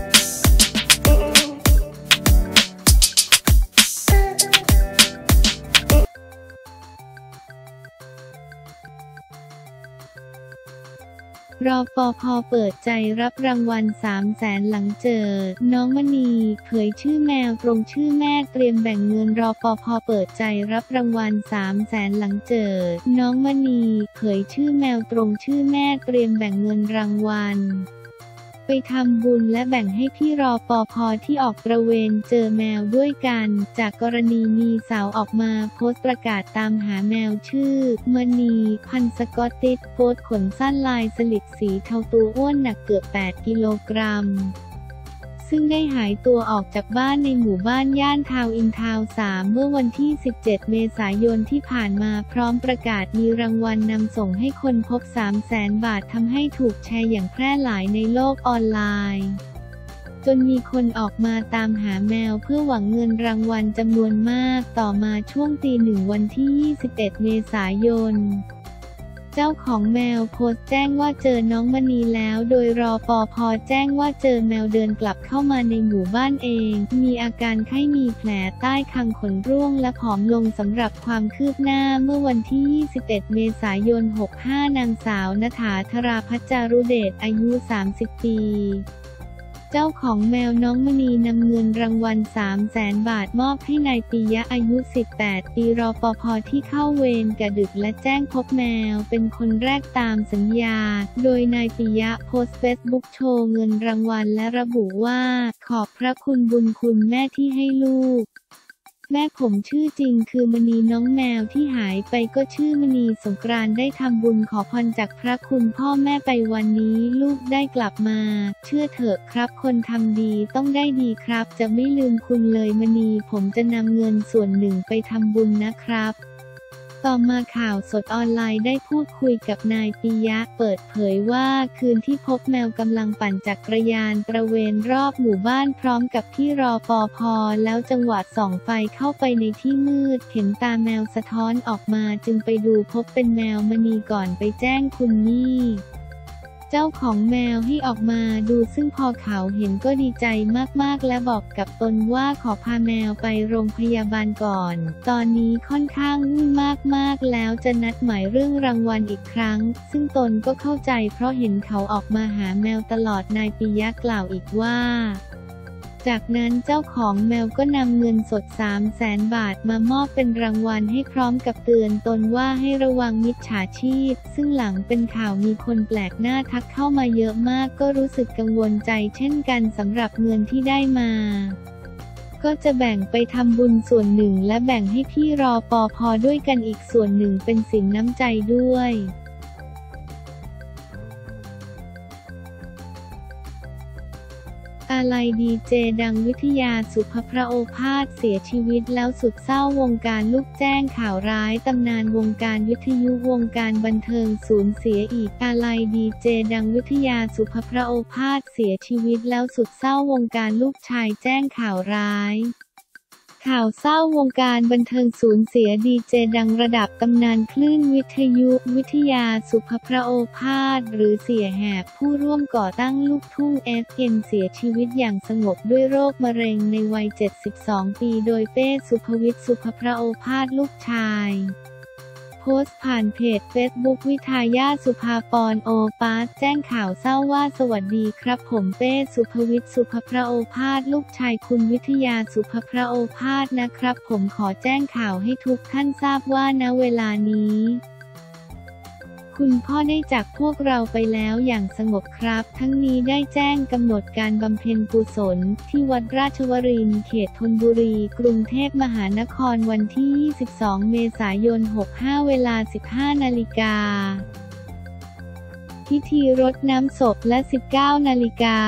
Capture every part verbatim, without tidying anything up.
รปภ.เปิดใจรับรางวัล สามแสน หลังเจอน้องมณีเผยชื่อแมวตรงชื่อแม่เตรียมแบ่งเงินรปภ.เปิดใจรับรางวัล สามแสน หลังเจอน้องมณีเผยชื่อแมวตรงชื่อแม่เตรียมแบ่งเงินรางวัลไปทำบุญและแบ่งให้พี่รปภ.ที่ออกตระเวนเจอแมวด้วยกันจากกรณีมีสาวออกมาโพสต์ประกาศตามหาแมวชื่อมณีพันธุ์สกอตติชโพสต์ขนสั้นลายสลิดสีเทาตัวอ้วนหนักเกือบแปดกิโลกรัมซึ่งได้หายตัวออกจากบ้านในหมู่บ้านย่านทาวน์อินทาวน์สามเมื่อวันที่สิบเจ็ดเมษายนที่ผ่านมาพร้อมประกาศมีรางวัลนำส่งให้คนพบ สามแสน บาททำให้ถูกแชร์อย่างแพร่หลายในโลกออนไลน์จนมีคนออกมาตามหาแมวเพื่อหวังเงินรางวัลจำนวนมากต่อมาช่วงตีหนึ่งวันที่ยี่สิบเอ็ดเมษายนเจ้าของแมวโพสต์แจ้งว่าเจอน้องมณีแล้วโดยรปภ.แจ้งว่าเจอแมวเดินกลับเข้ามาในหมู่บ้านเองมีอาการไข้มีแผลใต้คางขนร่วงและผอมลงสำหรับความคืบหน้าเมื่อวันที่ยี่สิบเอ็ดเมษายนหกห้านางสาวณฐาธราพัชจารุเดชอายุสามสิบปีเจ้าของแมวน้องมณีนำเงินรางวัล สามแสน บาทมอบให้นายปิยะอายุสิบแปดปีรปภ.ที่เข้าเวรกะดึกและแจ้งพบแมวเป็นคนแรกตามสัญญาโดยนายปิยะโพสต์เฟซบุ๊กโชว์เงินรางวัลและระบุว่าขอบพระคุณบุญคุณแม่ที่ให้ลูกแม่ผมชื่อจริงคือมณีน้องแมวที่หายไปก็ชื่อมณีสงกรานต์ได้ทำบุญขอพรจากพระคุณพ่อแม่ไปวันนี้ลูกได้กลับมาเชื่อเถอะครับคนทำดีต้องได้ดีครับจะไม่ลืมคุณเลยมณีผมจะนำเงินส่วนหนึ่งไปทำบุญนะครับต่อมาข่าวสดออนไลน์ได้พูดคุยกับนายปิยะเปิดเผยว่าคืนที่พบแมวกำลังปั่นจักรยานตระเวนรอบหมู่บ้านพร้อมกับพี่รปภ.แล้วจังหวะส่องไฟเข้าไปในที่มืดเห็นตาแมวสะท้อนออกมาจึงไปดูพบเป็นแมวมณีก่อนไปแจ้งคุณนี่เจ้าของแมวให้ออกมาดูซึ่งพอเขาเห็นก็ดีใจมากๆและบอกกับตนว่าขอพาแมวไปโรงพยาบาลก่อนตอนนี้ค่อนข้างวุ่นมากๆแล้วจะนัดหมายเรื่องรางวัลอีกครั้งซึ่งตนก็เข้าใจเพราะเห็นเขาออกมาหาแมวตลอดนายปิยะกล่าวอีกว่าจากนั้นเจ้าของแมวก็นำเงินสด สามแสน บาทมามอบเป็นรางวัลให้พร้อมกับเตือนตนว่าให้ระวังมิจฉาชีพซึ่งหลังเป็นข่าวมีคนแปลกหน้าทักเข้ามาเยอะมากก็รู้สึกกังวลใจเช่นกันสำหรับเงินที่ได้มาก็จะแบ่งไปทำบุญส่วนหนึ่งและแบ่งให้พี่รปภ.ด้วยกันอีกส่วนหนึ่งเป็นสินน้ำใจด้วยอาลัยดีเจดังวิทยาสุภพระโอภาสเสียชีวิตแล้วสุดเศร้าวงการลูกแจ้งข่าวร้ายตำนานวงการวิทยุวงการบันเทิงสูญเสียอีกอาลัยดีเจดังวิทยาสุภพระโอภาสเสียชีวิตแล้วสุดเศร้าวงการลูกชายแจ้งข่าวร้ายข่าวเศร้าวงการบันเทิงสูญเสียดีเจดังระดับตำนานคลื่นวิทยุวิทยาสุภพระโอภาสหรือเสียแหบผู้ร่วมก่อตั้งลูกทุ่ง เอฟ เอ็ม เสียชีวิตอย่างสงบด้วยโรคมะเร็งในวัยเจ็ดสิบสองปีโดยเป้สุภวิทย์สุภพระโอภาสลูกชายโพสต์ผ่านเพจเฟซบุ๊กวิทยาสุภาปรโอปาสแจ้งข่าวเศร้าว่าสวัสดีครับผมเป้สุภวิทย์สุภพระโอภาสลูกชายคุณวิทยาสุภพระโอภาสนะครับผมขอแจ้งข่าวให้ทุกท่านทราบว่าณเวลานี้คุณพ่อได้จากพวกเราไปแล้วอย่างสงบครับทั้งนี้ได้แจ้งกำหนดการบำเพ็ญกุศลที่วัดราชวรินทร์เขตธนบุรีกรุงเทพมหานครวันที่ยี่สิบสองเมษายนหกห้าเวลา สิบห้านาฬิกาพิธีรดน้ำศพและ สิบเก้านาฬิกา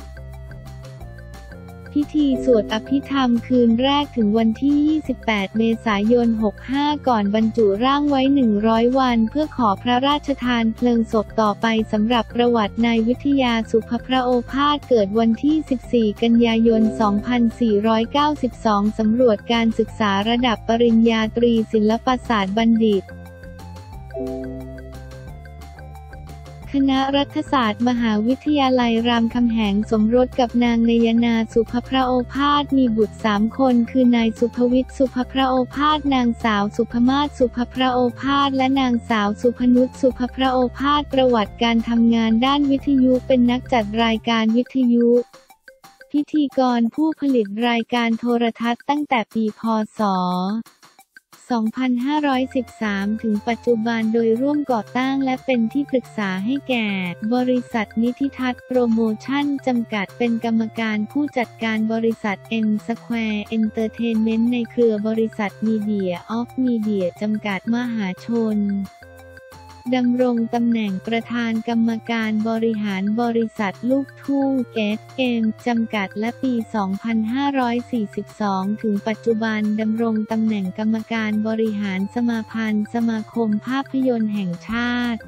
พิธีสวดอภิธรรมคืนแรกถึงวันที่ยี่สิบแปดเมษายนหกห้าก่อนบรรจุร่างไว้หนึ่งร้อยวันเพื่อขอพระราชทานเพลิงศพต่อไปสำหรับประวัตินายวิทยาสุภพระโอภาสเกิดวันที่สิบสี่กันยายนสองพันสี่ร้อยเก้าสิบสองสำรวจการศึกษาระดับปริญญาตรีศิลปศาสตร์บัณฑิตคณะรัฐศาสตร์มหาวิทยาลัยรามคำแหงสมรสกับนางนยนาสุภพระโอภาสมีบุตรสามคนคือนายสุภวิทย์สุภพระโอภาสนางสาวสุภมาศสุภพระโอภาสและนางสาวสุพนุชสุภพระโอภาสประวัติการทำงานด้านวิทยุเป็นนักจัดรายการวิทยุพิธีกรผู้ผลิตรายการโทรทัศน์ตั้งแต่ปีพ.ศ. สองพันห้าร้อยสิบสาม ถึงปัจจุบันโดยร่วมก่อตั้งและเป็นที่ปรึกษาให้แก่บริษัทนิธิทัศน์โปรโมชั่นจำกัดเป็นกรรมการผู้จัดการบริษัท M Square Entertainment ในเครือบริษัท Media of Media จำกัดมหาชนดำรงตำแหน่งประธานกรรมการบริหารบริษัทลูกทุ่ง เอส เอ็ม จำกัดและปี สองพันห้าร้อยสี่สิบสอง ถึงปัจจุบันดำรงตำแหน่งกรรมการบริหารสมาพันธ์สมาคมภาพยนตร์แห่งชาติ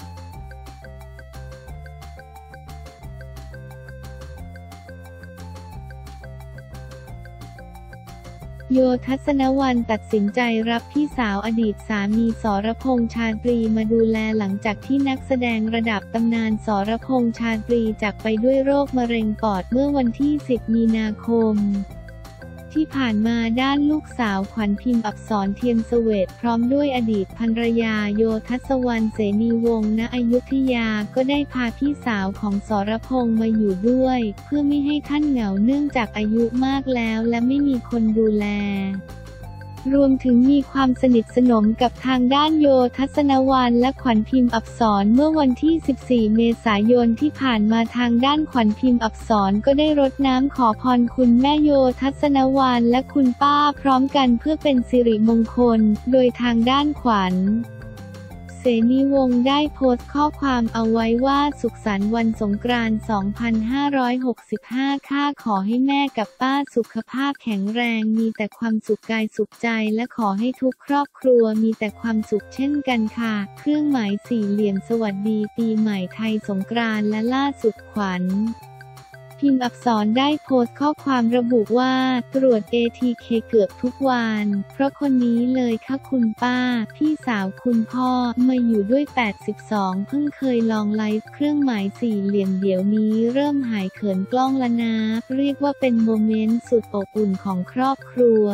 โย ทัศนวรรณตัดสินใจรับพี่สาวอดีตสามีสรพงษ์ชาตรีมาดูแลหลังจากที่นักแสดงระดับตำนานสรพงษ์ชาตรีจากไปด้วยโรคมะเร็งปอดเมื่อวันที่ สิบ มีนาคมที่ผ่านมาด้านลูกสาวขวัญพิมพ์อักษรเทียนเสวตพร้อมด้วยอดีตภรรยาโย ทัศวรรณเสนีวงศ์ณอยุธยาก็ได้พาพี่สาวของสรพงษ์มาอยู่ด้วยเพื่อไม่ให้ท่านเหงาเนื่องจากอายุมากแล้วและไม่มีคนดูแลรวมถึงมีความสนิทสนมกับทางด้านโย ทัศนวรรณและขวัญพิมพ์อักษรเมื่อวันที่ สิบสี่ เมษายนที่ผ่านมาทางด้านขวัญพิมพ์อักษรก็ได้รดน้ำขอพรคุณแม่โย ทัศนวรรณและคุณป้าพร้อมกันเพื่อเป็นสิริมงคลโดยทางด้านขวัญเสนีวงศ์ได้โพสต์ข้อความเอาไว้ว่าสุขสันต์วันสงกรานต์ สองพันห้าร้อยหกสิบห้า ข้าขอให้แม่กับป้าสุขภาพแข็งแรงมีแต่ความสุขกายสุขใจและขอให้ทุกครอบครัวมีแต่ความสุขเช่นกันค่ะเครื่องหมายสี่เหลี่ยมสวัสดีปีใหม่ไทยสงกรานต์และล่าสุดขวัญพิมพ์อักษรได้โพสต์ข้อความระบุว่าตรวจ เอ ที เค เกือบทุกวันเพราะคนนี้เลยค่ะคุณป้าพี่สาวคุณพ่อมาอยู่ด้วยแปดสิบสองเพิ่งเคยลองไลฟ์เครื่องหมายสี่เหลี่ยมเดี๋ยวนี้เริ่มหายเขินกล้องละนะเรียกว่าเป็นโมเมนต์สุดอบอุ่นของครอบครัว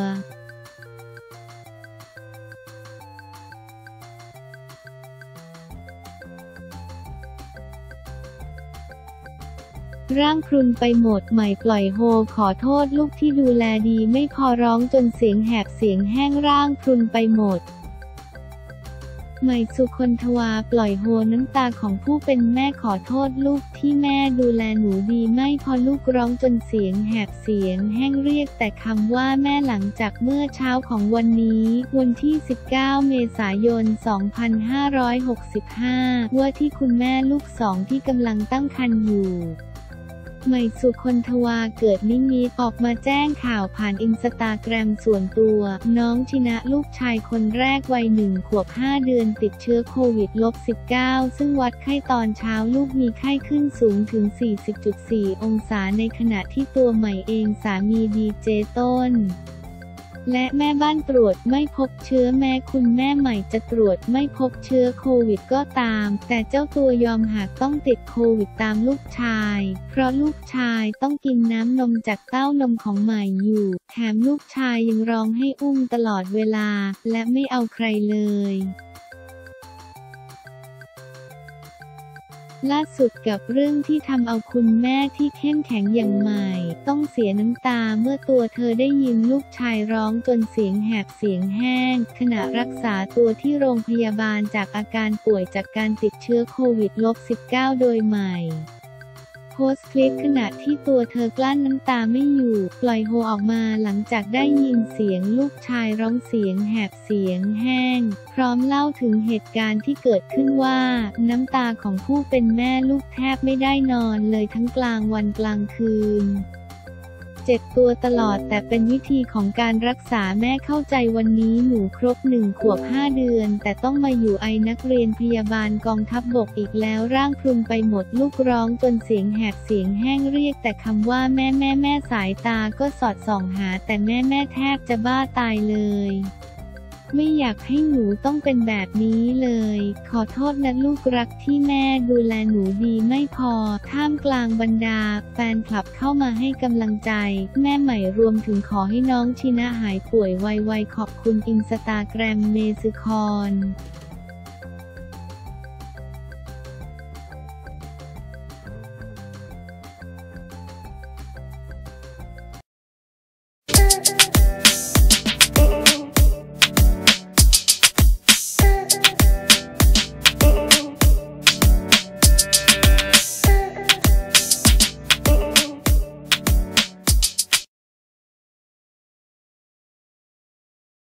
ร่างพรุนไปหมดใหม่ปล่อยโฮขอโทษลูกที่ดูแลดีไม่พอร้องจนเสียงแหบเสียงแห้งร่างพรุนไปหมดใหม่สุคนทวาปล่อยโฮน้ำตาของผู้เป็นแม่ขอโทษลูกที่แม่ดูแลหนูดีไม่พอลูกร้องจนเสียงแหบเสียงแห้งเรียกแต่คำว่าแม่หลังจากเมื่อเช้าของวันนี้วันที่ สิบเก้า เมษายน สองพันห้าร้อยหกสิบห้า ว่าที่คุณแม่ลูกสองที่กำลังตั้งครรภ์อยู่ใหม่สุคนทวาเกิดนิมิตออกมาแจ้งข่าวผ่านอินสตาแกรมส่วนตัวน้องชินะลูกชายคนแรกวัยหนึ่งขวบห้าเดือนติดเชื้อโควิด สิบเก้า ซึ่งวัดไข้ตอนเช้าลูกมีไข้ขึ้นสูงถึง สี่สิบจุดสี่ องศาในขณะที่ตัวใหม่เองสามีดีเจต้นและแม่บ้านตรวจไม่พบเชื้อแม้คุณแม่ใหม่จะตรวจไม่พบเชื้อโควิดก็ตามแต่เจ้าตัวยอมหากต้องติดโควิดตามลูกชายเพราะลูกชายต้องกินน้ำนมจากเต้านมของใหม่อยู่แถมลูกชายยังร้องให้อุ้มตลอดเวลาและไม่เอาใครเลยล่าสุดกับเรื่องที่ทำเอาคุณแม่ที่เข้มแข็งอย่างใหม่ต้องเสียน้ำตาเมื่อตัวเธอได้ยินลูกชายร้องจนเสียงแหบเสียงแห้งขณะรักษาตัวที่โรงพยาบาลจากอาการป่วยจากการติดเชื้อโควิด สิบเก้า โดยใหม่โพสต์คลิปขณะที่ตัวเธอกลั้นน้ำตาไม่อยู่ปล่อยโฮออกมาหลังจากได้ยินเสียงลูกชายร้องเสียงแหบเสียงแห้งพร้อมเล่าถึงเหตุการณ์ที่เกิดขึ้นว่าน้ำตาของผู้เป็นแม่ลูกแทบไม่ได้นอนเลยทั้งกลางวันกลางคืนเจ็บตัวตลอดแต่เป็นวิธีของการรักษาแม่เข้าใจวันนี้หนูครบหนึ่งขวบห้าเดือนแต่ต้องมาอยู่ไอนักเรียนพยาบาลกองทัพบกอีกแล้วร่างพรุนไปหมดลูกร้องจนเสียงแหบเสียงแห้งเรียกแต่คำว่าแม่แม่แม่สายตาก็สอดส่องหาแต่แม่แม่แทบจะบ้าตายเลยไม่อยากให้หนูต้องเป็นแบบนี้เลยขอโทษนะลูกรักที่แม่ดูแลหนูดีไม่พอท่ามกลางบรรดาแฟนคลับเข้ามาให้กำลังใจแม่ใหม่รวมถึงขอให้น้องชินะหายป่วยไวๆขอบคุณอินสตาแกรมเมซึคอน